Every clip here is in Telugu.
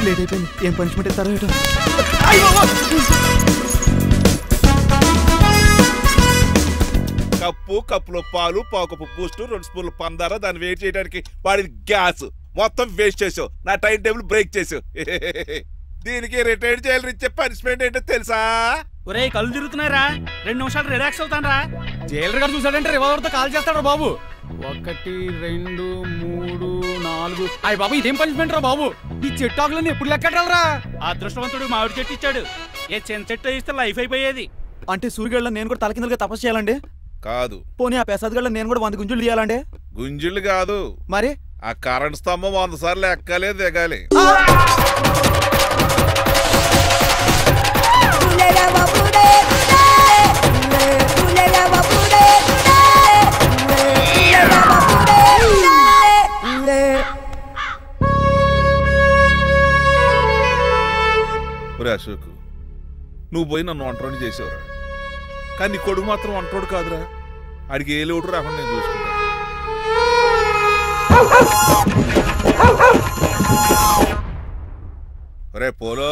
లేట్ అయిపోయింది. ఏం పనిష్మెంట్ ఇస్తారో ఏటో. కప్పు, కప్పులో పాలు, పావు కప్పు బూస్ట్, 2 స్పూన్లు పందార, దాన్ని వెయిట్ చేయడానికి వాడి గ్యాస్ మొత్తం వేస్ట్ చేసావు. నా టైం టేబుల్ బ్రేక్ చేసావు. దీనికి రిటైర్ చేయాలి. ఇచ్చే పనిష్మెంట్ ఏంటో తెలుసా? ఒరే కళ్ళు తిరుగుతున్నారా, 2 నిమిషాలు రిలాక్స్ అవుతాను రా. జైలర్ గారు చూసాడంటే రివాల్వర్తో కాల్ చేస్తాడు బాబు. 1 2 3 4 అయ్య బాబు, ఇదేం పనిష్మెంట్ రా బాబు? ఈ చెట్టాకులన్నీ ఎప్పుడు లెక్కట్రా? అదృష్టవంతుడు మామిడి చెట్టు ఇచ్చాడు. ఏ చిన్న చెట్టు ఇస్తే లైఫ్ అయిపోయేది. అంటే సూర్యుగళ్ళ నేను కూడా తలకిందలుగా తపస్సు చేయాలండి? కాదు. పోనీ ఆ పెసాద్ నేను కూడా 100 గుంజులు తీయాలండి? గుంజులు కాదు, మరి ఆ కరెంట్ స్తంభం 100 సార్లు ఎక్కాలి, దిగాలి. అశోక్, నువ్వు పోయి నన్ను వంటోడు చేసేవరా, కానీ నీ కొడుకు మాత్రం వంటోడు కాదురా. ఆడికి ఏ లోటు రాకుండా నేను చూసుకుంటా. రే పోలో,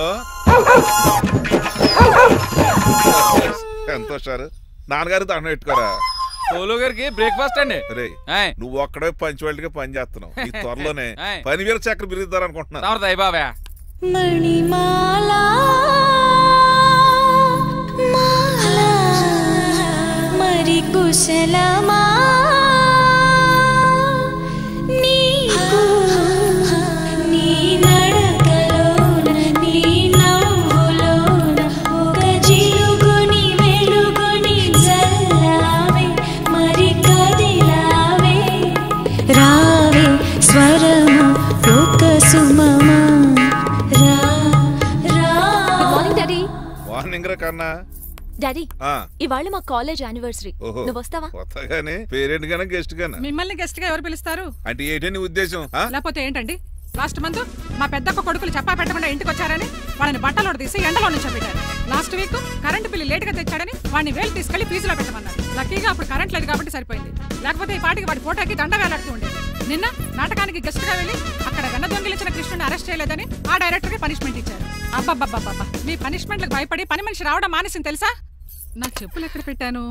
ఎంత వచ్చారు? నాన్నగారు దండం పెట్టుకోరా. పోలో గారికి బ్రేక్ఫాస్ట్ అండి. రే నువ్వు ఒక్కడే పంచువాళ్ళకి పని చేస్తున్నావు. ఈ త్వరలోనే 10,000 చక్రం బిరుగుతారు అనుకుంటున్నా. బాబా మణిమాలా మరి కుశలమా నీకు నీ నడకలోన నీ నవ్వులోన ఒక జిలుగుని వెలుగుని జల్లావే మరి కదిలావే రావే స్వరము ఒక సుమమా. డాడీ, ఇవాళ మా కాలేజ్ యానివర్సరీ. నువ్వు వస్తావా? వస్తాగానే పేరెంట్ గానా గెస్ట్ గానా? మిమ్మల్ని గెస్ట్ గా ఎవరు పిలుస్తారు? అంటే ఏంటని ఉద్దేశం? లేకపోతే ఏంటండి, లాస్ట్ మంత్ మా పెద్దక్క కొడుకులు చెప్పా పెట్టకుండా ఇంటికి వచ్చారని వాళ్ళని బట్టలోడు తీసి ఎండలో నుంచోబెట్టారు. Last week current bill late గా తెచ్చాడని వాడిని వేలు తీసుకెళ్లి ఫీజులో పెట్టమన్నారు. లక్కీగా అప్పుడు కరెంట్ లేదు కాబట్టి సరిపోయింది, లేకపోతే ఈ పాటికి వాడి ఫోటోకి దండ వేలాడుతూ ఉండేది. నిన్న నాటకానికి గెస్ట్ గా వెళ్ళి అక్కడ వెన్న దొంగిలించిన కృష్ణుని అరెస్ట్ చేయలేదని ఆ డైరెక్టర్ కి పనిష్మెంట్ ఇచ్చారు. అబ్బబ్బబ్బబ్బ, మీ పనిష్మెంట్లకు భయపడి పని మనిషి రావడం మానేసింది తెలుసా? నా చెప్పులు ఎక్కడ పెట్టాను?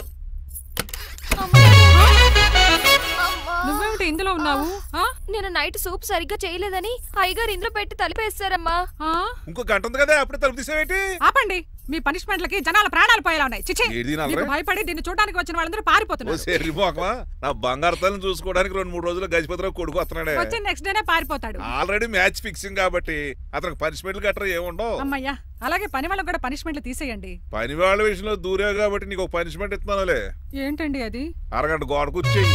నువ్వేమిటి ఇందులో ఉన్నావు? నేను నైట్ సూప్ సరిగ్గా చేయలేదని అయ్యగారు ఇందులో పెట్టి తలిపేస్తారమ్మా. ఇంకో గంట ఉంది కదా, అప్పుడు తలుపు తీసేవేంటి? ఆపండి, మీ పనిష్మెంట్లకి జనాల ప్రాణాలు పోయేలా ఉన్నాయి. చిచి, భయపడి దీన్ని చూడడానికి వచ్చిన వాళ్ళందరూ పారిపోతున్నారు. నా బంగారు తల్లిని చూసుకోవడానికి 2-3 రోజులు గజపతిరావు కొడుకు వస్తున్నాడే. వచ్చి నెక్స్ట్ డేనే పారిపోతాడు. ఆల్రెడీ మ్యాచ్ ఫిక్సింగ్ కాబట్టి అతనికి పనిష్మెంట్లు గట్రా ఏముండవు. అమ్మయ్యా, అలాగే పని వాళ్ళకి కూడా పనిష్మెంట్లు తీసేయండి. పని వాళ్ళ విషయంలో దూరే కాబట్టి నీకు ఒక పనిష్మెంట్ ఇస్తున్నానులే. ఏంటండి అది? అరగంట గోడ కూర్చేయి.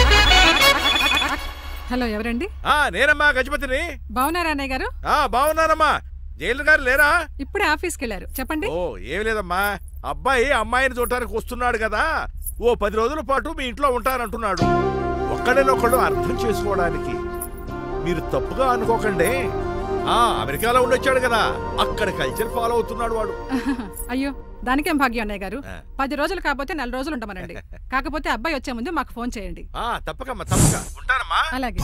హలో, ఎవరండి? నేనమ్మా, గజపతిని. బాగున్నారా అన్నయ్య గారు? బాగున్నానమ్మా. జైలు గారు లేరా? ఇప్పుడే ఆఫీస్కి వెళ్ళారు. చెప్పండి. ఓ ఏమి లేదమ్మా, అబ్బాయి అమ్మాయిని చూడటానికి వస్తున్నాడు కదా, ఓ 10 రోజుల పాటు మీ ఇంట్లో ఉంటానంటున్నాడు. ఒక్కడేనొక్కడు అర్థం చేసుకోవడానికి మీరు తప్పుగా అనుకోకండి. అమెరికాలో ఉండొచ్చాడు కదా, అక్కడ కల్చర్ ఫాలో అవుతున్నాడు వాడు. అయ్యో, దానికేం భాగ్యం అన్నయ్య గారు. 10 రోజులు కాకపోతే 4 రోజులు ఉంటామనండి. కాకపోతే అబ్బాయి వచ్చే ముందు మాకు ఫోన్ చేయండి. తప్పకమ్మా, తప్పక ఉంటానమ్మా. అలాగే.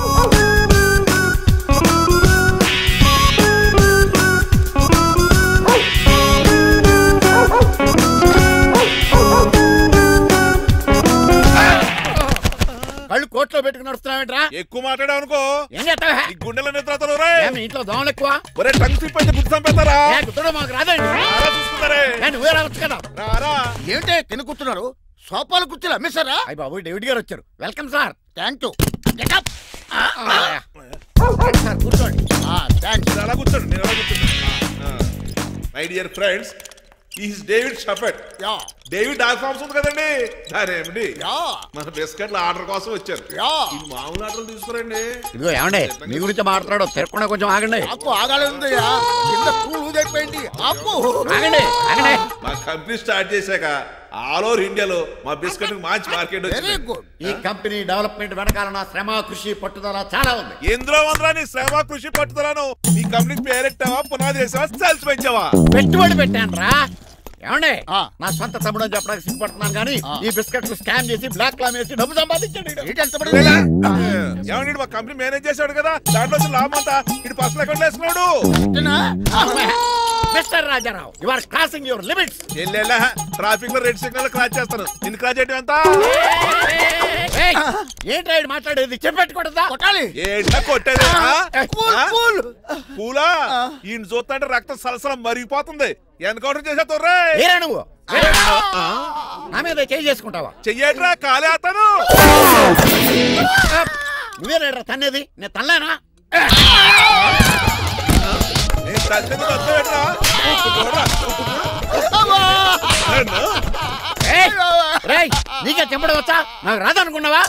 కళ్ళు కోట్లో పెట్టుకుని నడుస్తున్నావేంట్రా? ఎక్కువ మాట్లాడావు అనుకో ఏం చేస్తావా? ఈ గుండెల నిద్రతలు ఇంట్లో దోమలు ఎక్కువ. ఒరే టంగ్ స్లిప్ అయితే గుర్తు చంపేస్తారా? గుర్తుడు మాకు రాదండి. చూసుకుంటారే, నువ్వే రావచ్చు కదా. రారా. ఏంటే తిని కూర్చున్నారు? సోఫాలు కూర్చోలు అమ్మేశారా? అయ్య బాబు, డేవిడ్ గారు వచ్చారు. Welcome sir. Thank you. Sir కూర్చోండి. అలా కూర్చోండి, నేను అలా కూర్చోండి. My dear friends, is David షఫెట్. డేవిడ్ డాగ్ ఫార్మ్స్ ఉంది కదండి, దానేమిటి మన బిస్కెట్ల ఆర్డర్ కోసం వచ్చారు. ఈ మామూలు ఆర్డర్లు తీసుకురండి. ఇదిగో ఏమండి, మీ గురించి మాట్లాడు, తిరగకుండా కొంచెం ఆగండి. మా కంపెనీ స్టార్ట్ చేశాక ఆల్ ఓవర్ ఇండియాలో మా బిస్కెట్ మంచి మార్కెట్ వచ్చింది. ఈ కంపెనీ డెవలప్మెంట్ వెనకాల నా శ్రమ, కృషి, పట్టుదల చాలా ఉంది. ఎందులో ఉందిరా నీ శ్రమ, కృషి, పట్టుదలను? ఈ కంపెనీకి పేరెట్టావా, పునాది వేసావా, సేల్స్ పెంచావా? పెట్టుబడి పెట్టాను రా. ఏమండే నా సొంత తమ్ముడు అని చెప్పడానికి సిగ్గుపడుతున్నాను కానీ ఈ బిస్కెట్లు స్కామ్ చేసి బ్లాక్ క్లామ్ వేసి డబ్బు సంపాదించండి. ఏమండి మా కంపెనీ మేనేజ్ చేశాడు కదా, దాంట్లో లాభం అంతా ఇటు పర్సనల్ అకౌంట్ వేసుకున్నాడు. Mister Rajarao you are crossing your limits. Traffic లో రెడ్ సిగ్నల్ క్రాస్ చేస్తాను, నిన్ను క్రాస్ చేయడం ఎంత? ఏంట్రా మాట్లాడేది చెప్పెట్టుకూడదా? కొట్టాలి. ఏంటా కొట్టేది? పూలా ఈయన చూస్తుంటే రక్తం సలసలం మరిగిపోతుంది. ఎన్కౌంటర్ చేసేతోర్రే నువ్వు నా మీద చేయి చేసుకుంటావా? చెయ్యట్రా కాలేస్తాను. నువ్వేనా తన్నేది? నేను తనలేనా? నీకే చెంపడం వచ్చా? నాకు రాదనుకున్నావా?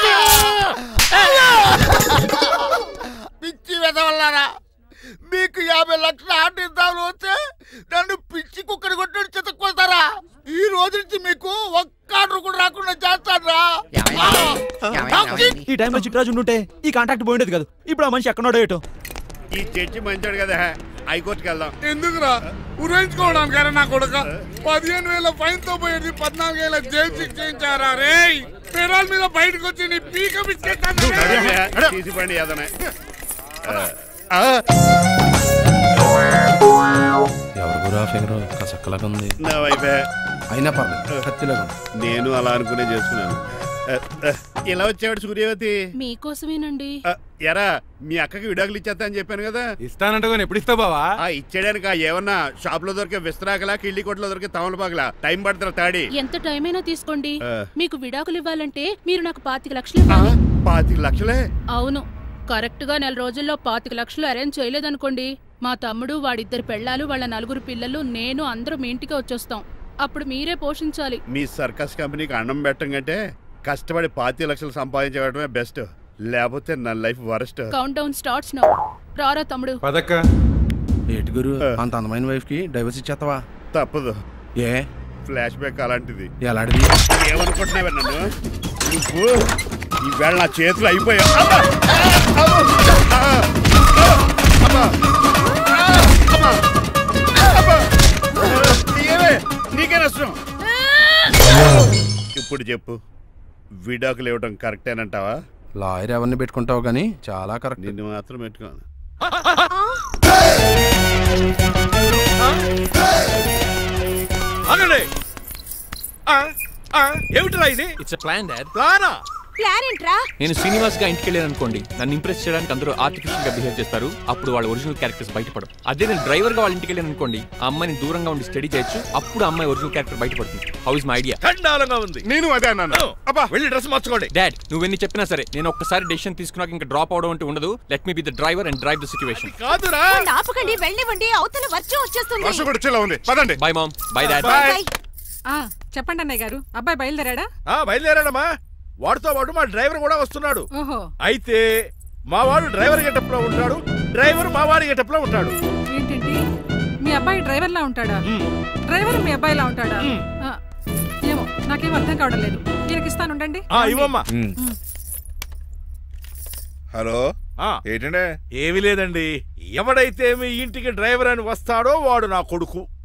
పిచ్చి వెదవల్లారా, మీకు 50 లక్షల ఆటిద్దాలు వస్తే నన్ను పిచ్చి కుక్కని కొట్టి చెతుక్కొస్తారా? ఈ రోజు నుంచి మీకు ఒక్క ఆర్డర్ కూడా రాకుండా చేస్తారా? ఈ టైంలో చిట్రాజు ఉంటే ఈ కాంటాక్ట్ పోయిండేది కదా. ఇప్పుడు ఆ మనిషి ఎక్కడో ఏటో. ఈ చర్చి మంచాడు కదా, హైకోర్టుకి వెళ్దాం. ఎందుకురా ఉరేంచుకోవడానికి? నా కొడుక 15,000 ఫైన్ తో పోయేది 14 ఏళ్ళ జైలు శిక్ష చేయించారా? రే పెరాల్ మీద బయటకు వచ్చి నీ పీక తీసిపండి ఏదనే. ఎవరు గురా ఫిగర్ కసక్కలాగా ఉంది. నా వైపే అయినా పర్లేదు, కత్తిలాగా. నేను అలా అనుకునే చేసుకున్నాను. ఇలా వచ్చాడు సూర్యవతి. మీకోసమేనండి. ఎరా మీ అక్కకి విడాకులు ఇచ్చేస్తా అని చెప్పాను కదా. ఇస్తానంటే ఎప్పుడు ఇస్తావు బావా? ఇచ్చేయడానికి ఏమన్నా షాప్ లో దొరికే విస్తరాకలా, కిళ్ళి కొట్లో దొరికే తమలపాకలా టైం పడుతున్నా తాడి. ఎంత టైం అయినా తీసుకోండి. మీకు విడాకులు ఇవ్వాలంటే మీరు నాకు 25 లక్షలు ఇవ్వాలి. 25 లక్షలే? అవును. కరెక్ట్ గా 4 రోజుల్లో 25 లక్షలు అరేంజ్ చేయలేదనుకోండి, మా తమ్ముడు, వాడిద్దరు పెళ్ళాలు, వాళ్ళ 4 పిల్లలు, నేను అందరూ మీ ఇంటికి వచ్చేస్తాం. అప్పుడు మీరే పోషించాలి. మీ సర్కస్ కంపెనీకి అన్నం పెట్టం కంటే కష్టపడి 25 లక్షలు సంపాదించడమే బెస్ట్. లేకపోతే నా life worst. Count down starts now. రారా తమ్ముడు. పదక్క. ఏటి గురు అంత అందమైన వైఫ్ కి డైవర్స్ ఇచ్చేస్తావా? తప్పదు. ఏ ఫ్లాష్ బ్యాక్ అలాంటిది. ఎలాంటిది? ఏమనుకుంటున్నావా నన్ను? నువ్వు ఈవేళ నా చేతులు అయిపోయా. నీకే నష్టం. ఇప్పుడు చెప్పు, విడాకులు ఇవ్వడం కరెక్టేనంటావా? లాయర్ ఎవరిని పెట్టుకుంటావు కానీ చాలా కరెక్ట్. నిన్ను మాత్రం పెట్టుకోను. ఏమిట్రా ఇది? It's plan dad. ప్లానా? ప్లాన్ ఏంట్రా? నేను శ్రీనివాస్ గా ఇంటికి వెళ్ళాను అనుకోండి, నన్ను ఇంప్రెస్ చేయడానికి అందరూ ఆర్టిఫిషియల్ గా బిహేవ్ చేస్తారు. అప్పుడు వాళ్ళ ఒరిజినల్ క్యారెక్టర్స్ బయటపడవు. అదే నేను డ్రైవర్ గా వాళ్ళ ఇంటికి వెళ్ళాను అనుకోండి, ఆ అమ్మాయిని దూరంగా ఉండి స్టడీ చేయొచ్చు. అప్పుడు అమ్మాయి ఒరిజినల్ క్యారెక్టర్ బయటపడుతుంది. How is my idea? ఖండాలంగా ఉంది. నేను అదే అన్నాను. అబ్బా వెళ్ళి డ్రెస్ మార్చుకోండి. డాడ్ నువ్వెన్ని చెప్పినా సరే నేను ఒక్కసారి డెసిషన్ తీసుకున్నాక ఇంకా డ్రాప్ అవడం అంటూ ఉండదు. Let me be the driver and drive the situation. కాదురా, ఆపకండి, వెళ్ళనివ్వండి. అవతల వర్షం వచ్చేస్తుంది. వర్షం కూడా చిల్ల ఉంది. పదండి. Bye mom. Bye dad. చెప్పండి అన్నయ్య గారు, అబ్బాయి బయలుదేరాడా? బయలుదేరాడమ్మా. వాడితో పాటు మా డ్రైవర్ కూడా వస్తున్నాడు. ఓహో. అయితే మా వాడు డ్రైవర్ గెటప్ లో ఉంటాడు, డ్రైవర్ మా వాడి గెటప్ లో ఉంటాడు. ఏంటండి మీ అబ్బాయి డ్రైవర్ లా ఉంటాడా? డ్రైవర్ మీ అబ్బాయిలా ఉంటాడా? ఏమో నాకేం అర్థం కావడం లేదు. ఈయనకి ఇస్తాను ఉండండి. ఇవ్వమ్మా. హలో ఏంటంటే? ఏమీ లేదండి, ఎవడైతే మీ ఇంటికి డ్రైవర్ అని వస్తాడో వాడు నా కొడుకు.